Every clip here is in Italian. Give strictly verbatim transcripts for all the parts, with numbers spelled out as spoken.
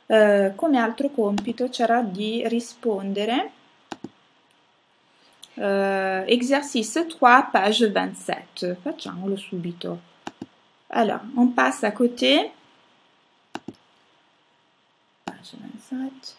Eh, come altro compito c'era di rispondere eh, exercice tre, page vingt-sept. Facciamolo subito. Alors, on passe à côté. Page vingt-sept.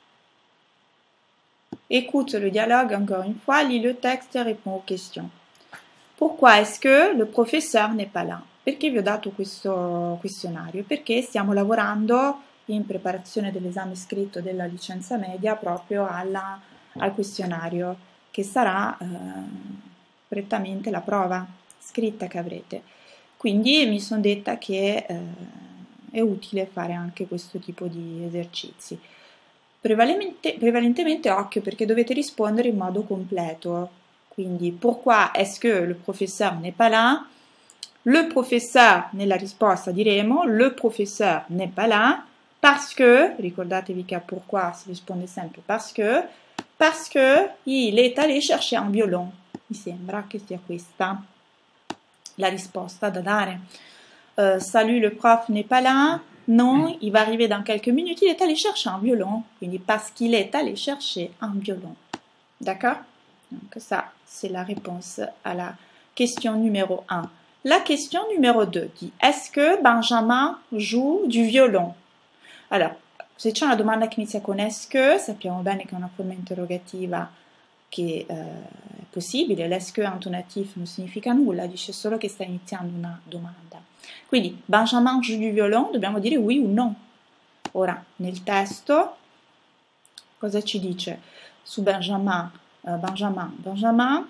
Écoute le dialogue encore une fois, lis le texte e réponds aux questions. Pourquoi est-ce que le professeur n'est pas là? Perché vi ho dato questo questionario? Perché stiamo lavorando in preparazione dell'esame scritto della licenza media proprio alla, al questionario, che sarà eh, prettamente la prova scritta che avrete. Quindi mi sono detta che eh, è utile fare anche questo tipo di esercizi. Prevalentemente, prevalentemente occhio perché dovete rispondere in modo completo. Quindi, pourquoi est-ce que le professeur n'est pas là? Le professeur, nella risposta diremo, le professeur n'est pas là, parce que, ricordatevi che a pourquoi si risponde sempre parce que, parce que il est allé chercher un violon. Mi sembra che sia questa la risposta da dare. Euh, salut, le prof n'est pas là. Non, il va arriver dans quelques minutes, il est allé chercher un violon. Quindi parce qu'il est allé chercher un violon. D'accord? Donc ça, c'est la réponse à la question numéro un. La question numéro deux dit, est-ce que Benjamin joue du violon? Allora, se c'è una domanda che inizia con est-ce que, sappiamo bene che è una forma interrogativa che eh, è possibile, l'est-ce que intonatif non significa nulla, dice solo che sta iniziando una domanda. Quindi, Benjamin joue du violon, dobbiamo dire oui o no. Ora, nel testo, cosa ci dice su Benjamin? Uh, Benjamin, Benjamin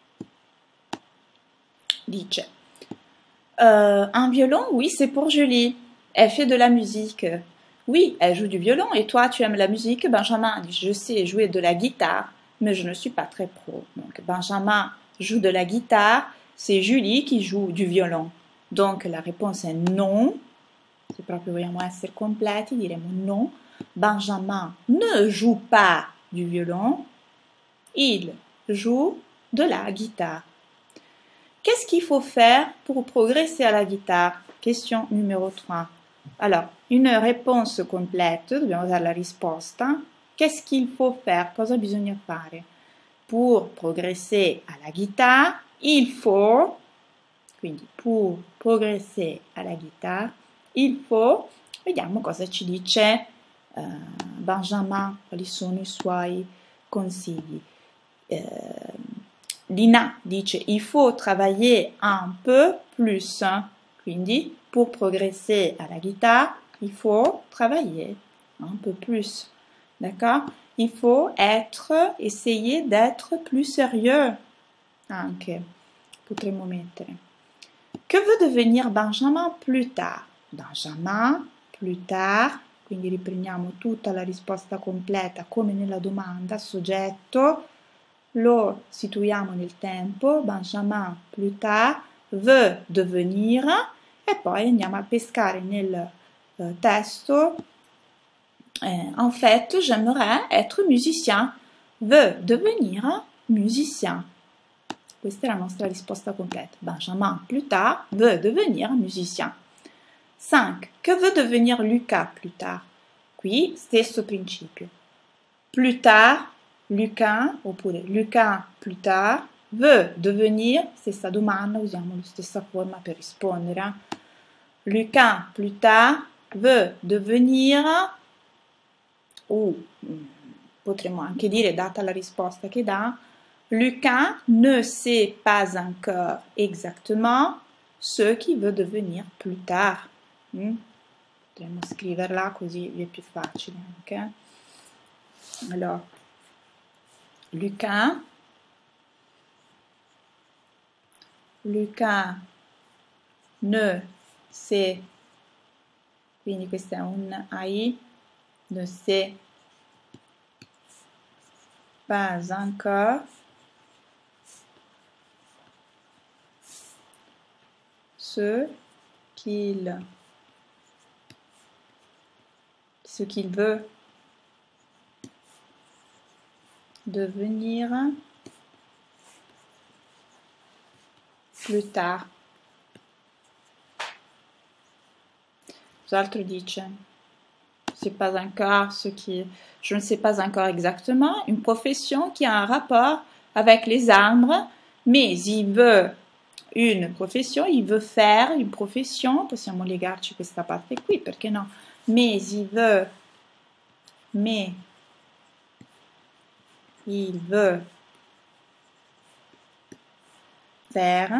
dice euh, un violon, oui, c'est pour Julie. Elle fait de la musique. Oui, elle joue du violon. Et toi, tu aimes la musique? Benjamin dit, je sais jouer de la guitare, mais je ne suis pas très pro. Donc, Benjamin joue de la guitare, c'est Julie qui joue du violon. Donc, la réponse est non. Se proprio vogliamo essere completi, diremo non. Benjamin ne joue pas du violon. Il joue de la guitare. Qu'est-ce qu'il faut faire pour progresser à la guitare? Question numéro trois. Alors, une réponse complète, dobbiamo dare la risposta. Qu'est-ce qu'il faut faire? Cosa bisogna fare? Pour progresser à la guitare, il faut, quindi pour progresser à la guitare, il faut, vediamo cosa ci dice uh, Benjamin, quali sono i suoi consigli. Uh, Lina dice il faut travailler un peu plus, quindi pour progresser à la guitare, il faut travailler un peu plus, d'accord? Il faut être, essayer d'être plus sérieux, anche, potremmo mettere. Que veut devenir Benjamin plus tard? Benjamin, plus tard, quindi riprendiamo tutta la risposta completa come nella domanda, soggetto, lo situiamo nel tempo, Benjamin plus tard veut devenir e poi andiamo a pescare nel eh, testo eh, en fait j'aimerais être musicien, veut devenir musicien. Questa è la nostra risposta completa. Benjamin plus tard veut devenir musicien. cinq. Que veut devenir Lucas plus tard? Qui stesso principio. Plus tard Lucas, oppure Lucas plus tard, veut devenir, stessa domanda, usiamo la stessa forma per rispondere. Lucas plus tard veut devenir, o potremmo anche dire, data la risposta che dà, Lucas ne sait pas encore exactement ce qu'il veut devenir plus tard. Mm? Potremmo scriverla così vi è più facile anche. Allora, Lucas, Lucas ne sait, quindi questo è un A I, ne sait pas encore ce qu'il ce qu'il veut devenir plus tard. Cos'altro dice? sais pas encore ce qui, je ne sais pas encore exactement, une profession qui a un rapport avec les arbres, mais il veut une profession, il veut faire une profession, possiamo legarci questa parte qui, perché no? Mais il veut, mais il veut faire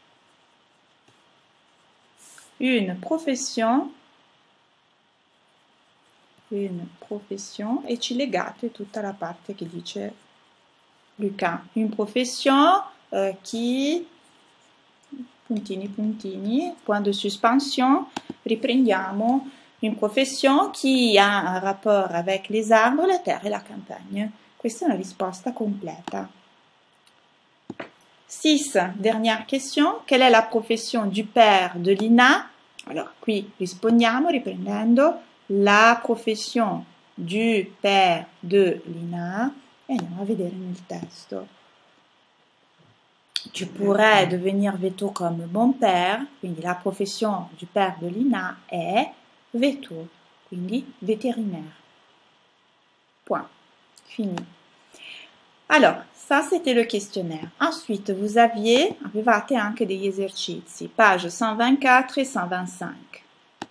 une profession, une profession, e ci legate tutta la parte che dice Luca. Une profession euh, qui, puntini puntini, point de suspension, riprendiamo, une profession qui a un rapport avec les arbres, la terre et la campagne. Questa è una risposta completa. six. Dernière question. Quelle est la profession du père de Lina? Alors, qui rispondiamo riprendendo la profession du père de Lina e andiamo a vedere nel testo. Tu pourrais devenir veto comme mon père, quindi la profession du père de Lina è veto, quindi vétérinaire. Point. Fini. Alors, ça c'était le questionnaire. Ensuite, vous aviez, avevate anche degli esercizi, page cent vingt-quatre e cent vingt-cinq.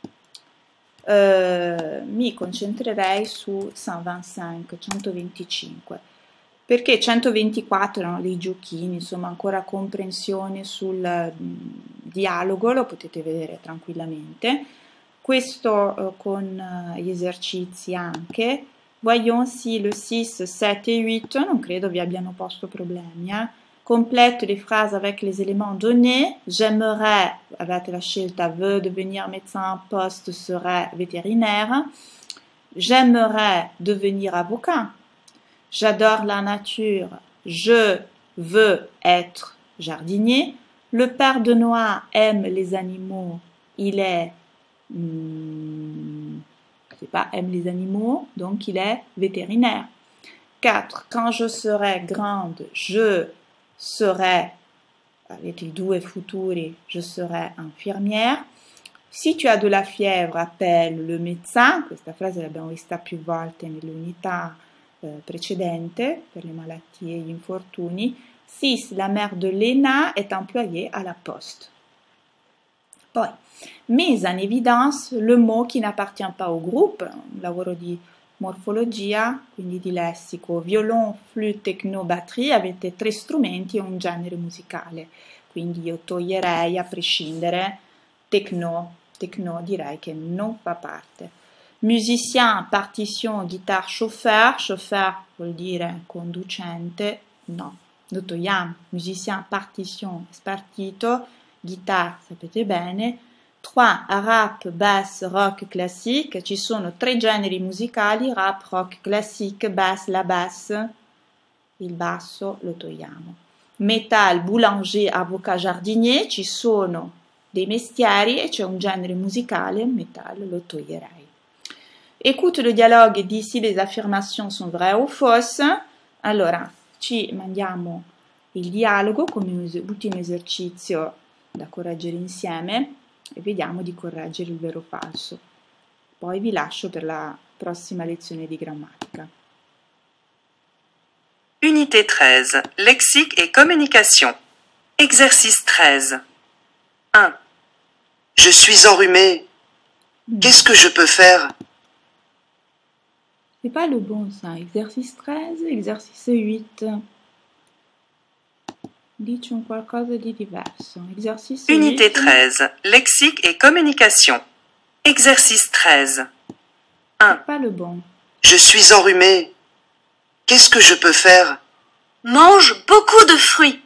Uh, mi concentrerei su cent vingt-cinq, centoventicinque, perché centoventiquattro erano dei giochini, insomma ancora comprensione sul mh, dialogo, lo potete vedere tranquillamente. Questo uh, con uh, gli esercizi anche. Voyons si le six, sept et huit, non credo vi abbiano posto problemi. Eh? Complète les phrases avec les éléments donnés. J'aimerais, avete la scelta, veut devenir médecin, poste serait vétérinaire. J'aimerais devenir avocat. J'adore la nature. Je veux être jardinier. Le père de Noah aime les animaux. Il est... Hmm, je sais pas, aime les animaux, donc il est vétérinaire. quatre. Quand je serai grande, je serai, avec les due futuri, je serai infirmière. Si tu as de la fièvre, appelle le médecin. Questa frase l'abbiamo vista più volte nell'unità eh, precedente per le malattie e gli infortuni. six. La mère de Lena est employée à la poste. Poi, mise en évidence le mot qui n'appartient pas au groupe, un lavoro di morfologia, quindi di lessico, violon, flûte, techno, batterie, avete tre strumenti e un genere musicale, quindi io toglierei a prescindere techno, techno direi che non fa parte. Musicien, partition, guitare, chauffeur, chauffeur vuol dire conducente, no, lo togliamo, musicien, partition, spartito, guitare, sapete bene. tre. Rap, bass, rock classique. Ci sono tre generi musicali, rap, rock classique, bass, la basse. Il basso lo togliamo. Metal, boulanger, avocat, jardinier. Ci sono dei mestieri e c'è un genere musicale, metal, lo toglierei. Écoute le dialogue et dis si les affirmations sont vraies ou fausses. Allora, ci mandiamo il dialogo come ultimo esercizio da correggere insieme e vediamo di correggere il vero o falso. Poi vi lascio per la prossima lezione di grammatica. Unité treize. Lexique et communication. Exercice treize. un. Je suis enrhumé. Qu'est-ce que je peux faire? C'est pas le bon ça. Exercice treize, exercice huit. Dici un qualcosa di diverso. Esercice Unité huit. treize. Lexique et communication. Exercice treize. un. C'est pas le bon. Je suis enrhumé. Qu'est-ce que je peux faire? Mange beaucoup de fruits.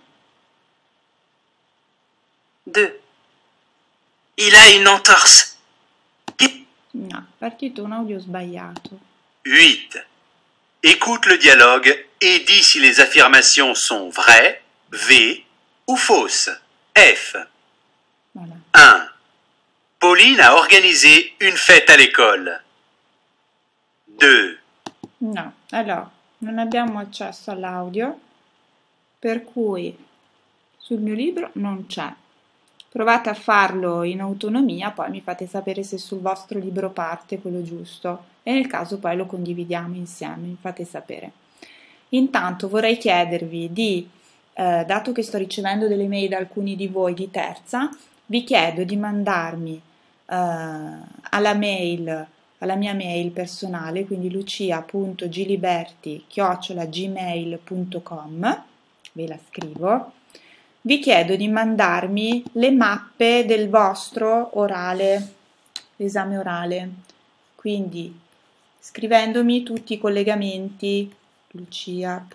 deux. Il a une entorse. No, è partito un audio sbagliato. huit. Écoute le dialogue et dis si les affirmations sont vraies, V, ou fausses, F. Voilà. un. Pauline a organisé une fête à l'école. deux. No, allora, non abbiamo accesso all'audio, per cui sul mio libro non c'è. Provate a farlo in autonomia, poi mi fate sapere se sul vostro libro parte quello giusto e nel caso poi lo condividiamo insieme, mi fate sapere. Intanto vorrei chiedervi di, eh, dato che sto ricevendo delle mail da alcuni di voi di terza, vi chiedo di mandarmi eh, alla mail, alla mia mail personale, quindi lucia punto giliberti chiocciola gmail punto com, ve la scrivo. Vi chiedo di mandarmi le mappe del vostro orale, l'esame orale, quindi scrivendomi tutti i collegamenti, lucia.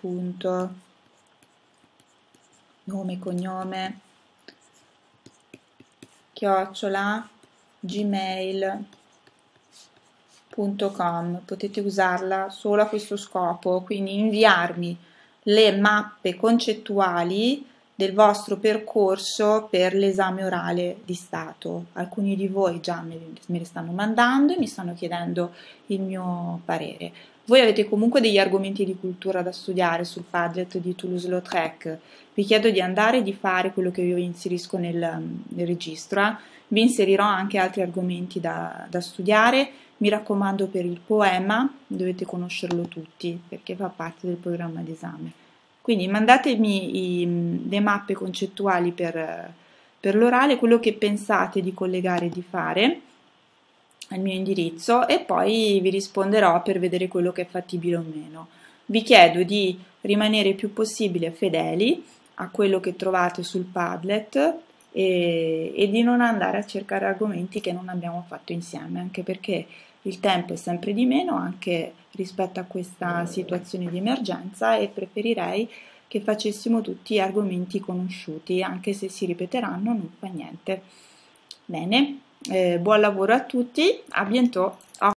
Nome e cognome, chiocciola, gmail punto com. Potete usarla solo a questo scopo, quindi inviarmi le mappe concettuali del vostro percorso per l'esame orale di Stato. Alcuni di voi già me le stanno mandando e mi stanno chiedendo il mio parere. Voi avete comunque degli argomenti di cultura da studiare sul Padlet di Toulouse-Lautrec. Vi chiedo di andare e di fare quello che io inserisco nel, nel registro. Eh. Vi inserirò anche altri argomenti da, da studiare. Mi raccomando, per il poema dovete conoscerlo tutti perché fa parte del programma d'esame. Quindi mandatemi i, le mappe concettuali per, per l'orale, quello che pensate di collegare e di fare al mio indirizzo e poi vi risponderò per vedere quello che è fattibile o meno. Vi chiedo di rimanere il più possibile fedeli a quello che trovate sul Padlet e, e di non andare a cercare argomenti che non abbiamo fatto insieme, anche perché il tempo è sempre di meno anche rispetto a questa situazione di emergenza e preferirei che facessimo tutti argomenti conosciuti, anche se si ripeteranno non fa niente. Bene, eh, buon lavoro a tutti, a bientôt.